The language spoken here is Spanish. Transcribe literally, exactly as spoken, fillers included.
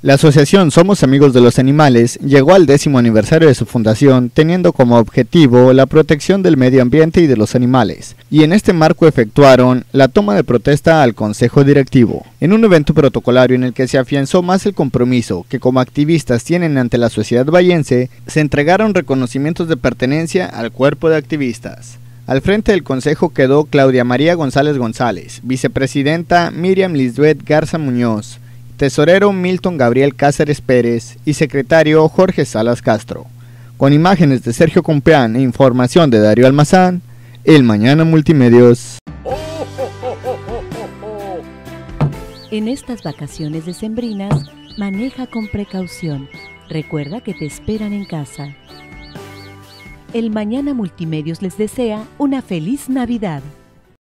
La asociación Somos Amigos de los Animales llegó al décimo aniversario de su fundación teniendo como objetivo la protección del medio ambiente y de los animales, y en este marco efectuaron la toma de protesta al Consejo Directivo, en un evento protocolario en el que se afianzó más el compromiso que como activistas tienen ante la sociedad bahiense. Se entregaron reconocimientos de pertenencia al cuerpo de activistas. Al frente del consejo quedó Claudia María González González, vicepresidenta Miriam Lisbeth Garza Muñoz, tesorero Milton Gabriel Cáceres Pérez y secretario Jorge Salas Castro. Con imágenes de Sergio Compeán e información de Darío Almazán, El Mañana Multimedios. En estas vacaciones decembrinas, maneja con precaución. Recuerda que te esperan en casa. El Mañana Multimedios les desea una feliz Navidad.